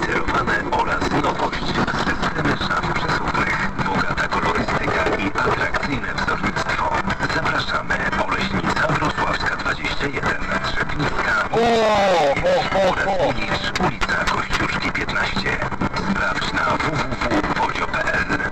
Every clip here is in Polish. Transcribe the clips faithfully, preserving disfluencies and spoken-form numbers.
filtrowane oraz nowość systemy szaf przesuwnych, bogata kolorystyka i atrakcyjne wzornictwo. Zapraszamy. Oleśnica Wrocławska dwadzieścia jeden, Trzebnicka oraz Ilisz, ulica Kościuszki piętnaście. Sprawdź na w w w kropka wodzio kropka p l.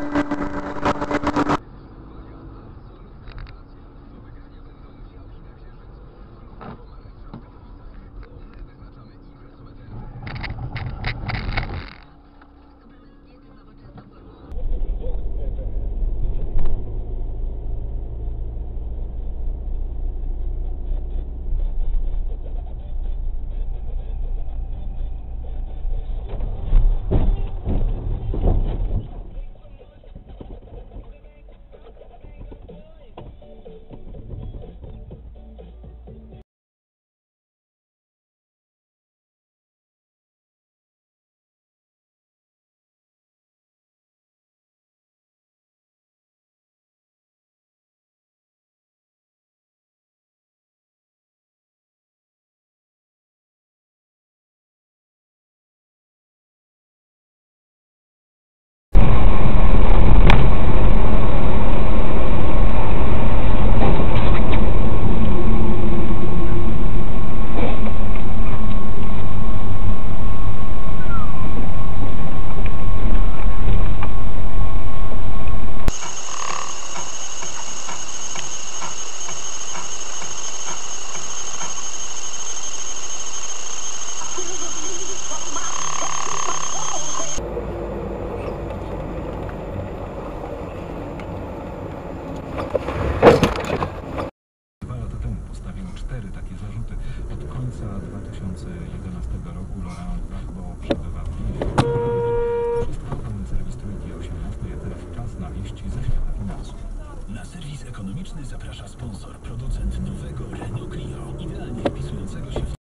Dwa lata temu postawił cztery takie zarzuty. Od końca dwa tysiące jedenastego roku Laurent Gbagbo przebywa w więzieniu. Wszystko pełny serwis Trójki osiemnastej, a teraz czas na wieści ze świata finansów. Na serwis ekonomiczny zaprasza sponsor, producent nowego Renault Clio, idealnie wpisującego się w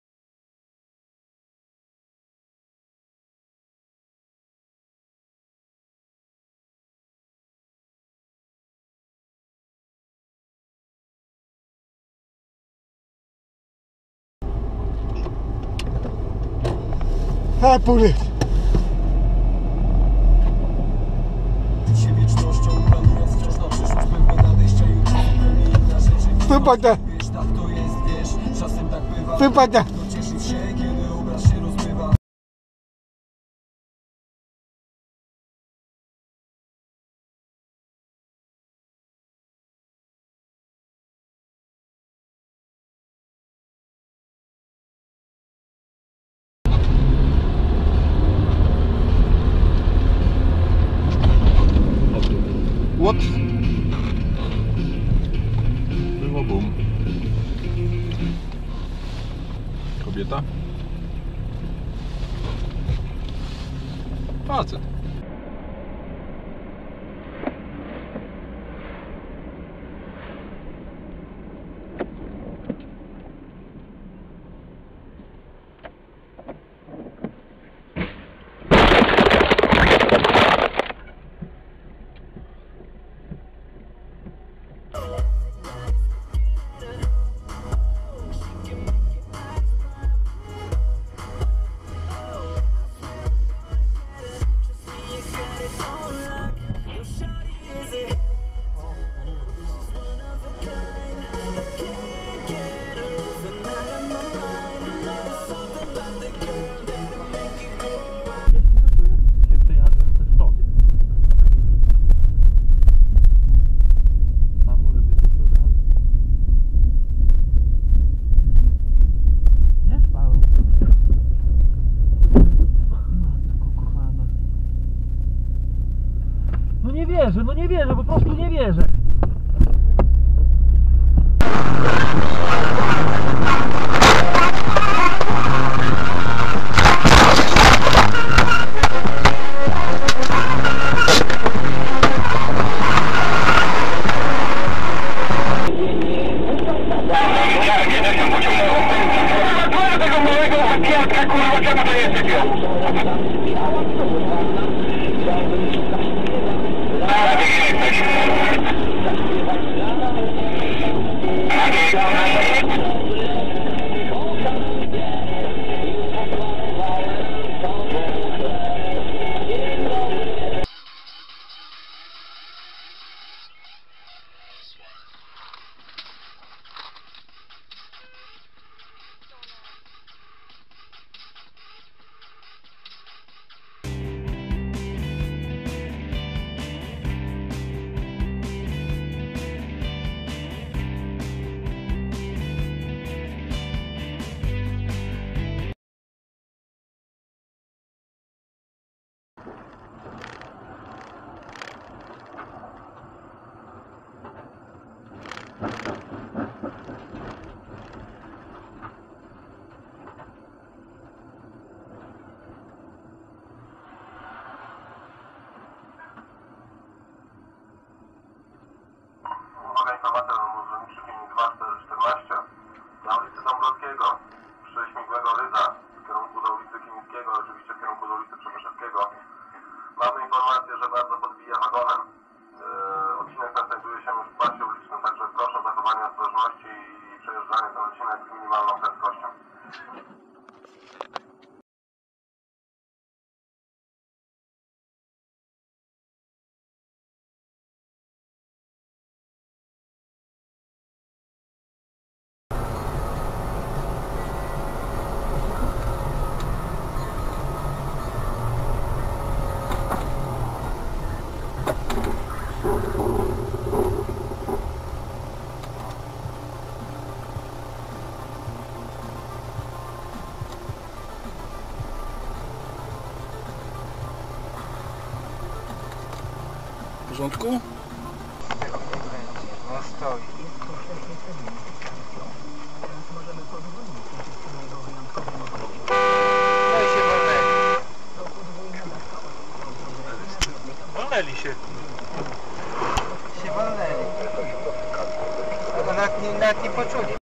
A, pury. Wiecznością planując wciąż na przyszłość pewne nadejścia i zupełnie inna rzeczy. Wypada. Wiesz, tak to jest, wiesz, czasem tak bywa. Wypada. Kto cieszyć się, kiedy obraz się rozmywa. What? Było bum. Kobieta? Facet. No nie wierzę, no nie wierzę, po prostu nie wierzę. Uwaga, informacja do urzędniczy pięć dwa cztery czternaście na ulicy Dąbrowskiego przy śmigłego Rydza w kierunku do ulicy Kimińskiego, oczywiście w kierunku do ulicy Przemyszewskiego. Mamy informację, że bardzo podbija wagonem. Yy, odcinek ten znajduje się już w pasie ulicznym, także proszę o zachowanie ostrożności i przejeżdżanie ten odcinek z minimalną prędkością. W porządku? No stoi. No i się wolnęli. Wolnęli się. Się wolnęli. Albo nawet nie, nawet nie poczuli.